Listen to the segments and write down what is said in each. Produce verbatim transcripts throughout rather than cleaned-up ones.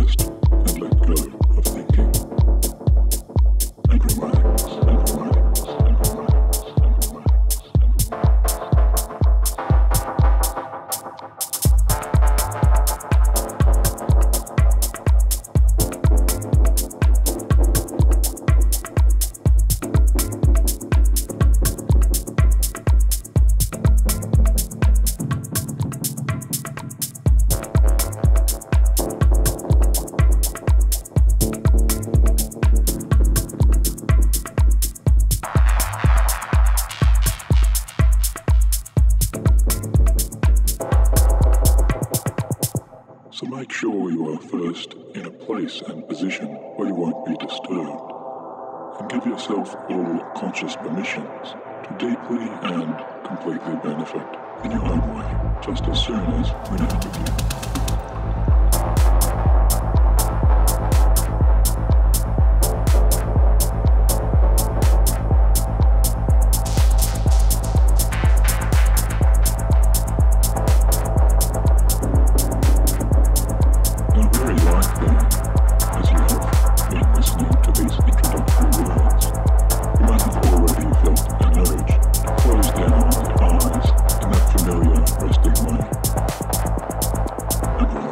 rest and let go of thinking. And relax and relax and relax and relax and So make sure you are first in a place and position where you won't be disturbed, and give yourself all conscious permissions to deeply and completely benefit in your own way, just as soon as we know with you. And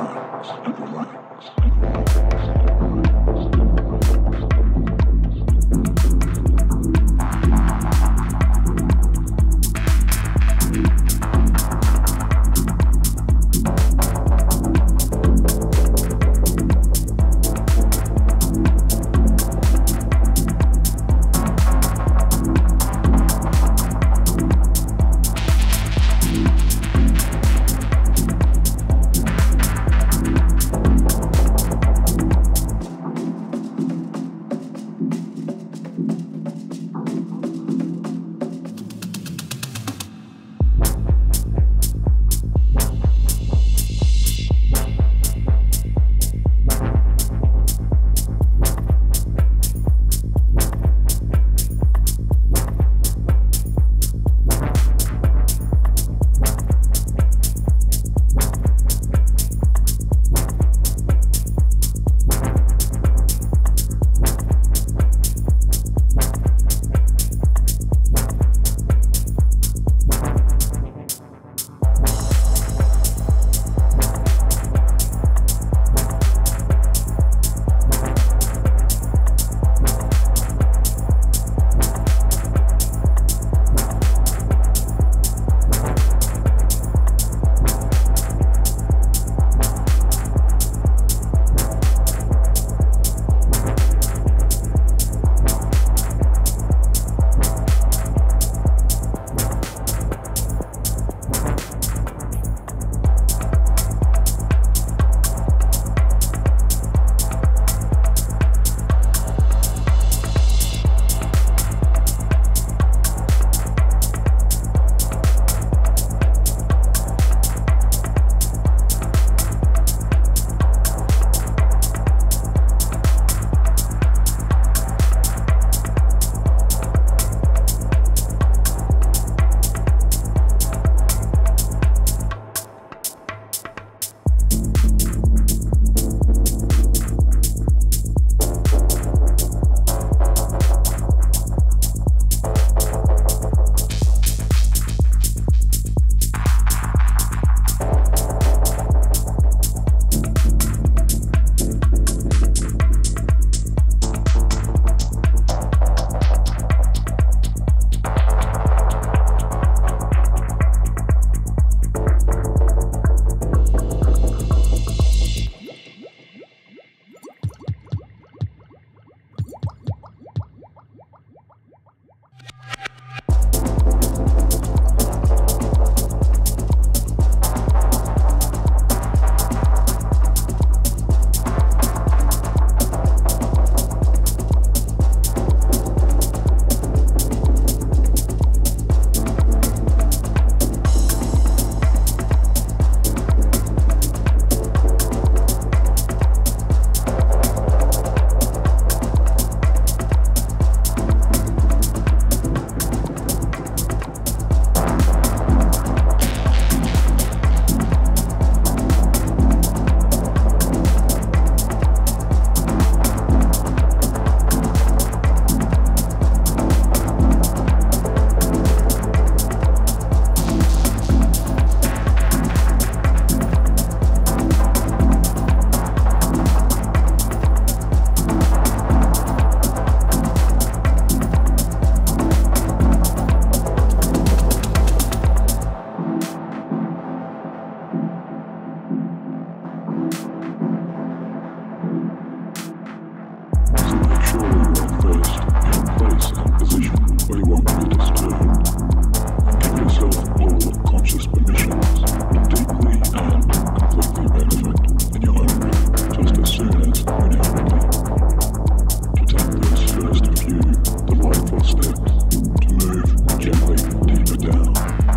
place and position where you won't be disturbed. Give yourself all conscious permissions to deeply and completely benefit in your own way, just as soon as you're now ready. To take those first few delightful steps to move gently deeper down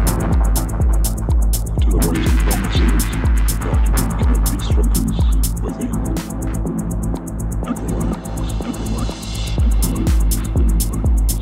into the rosy promises of that inner peacefulness within. And relax, and relax, and relax, and relax.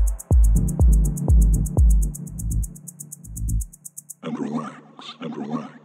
And relax, and relax.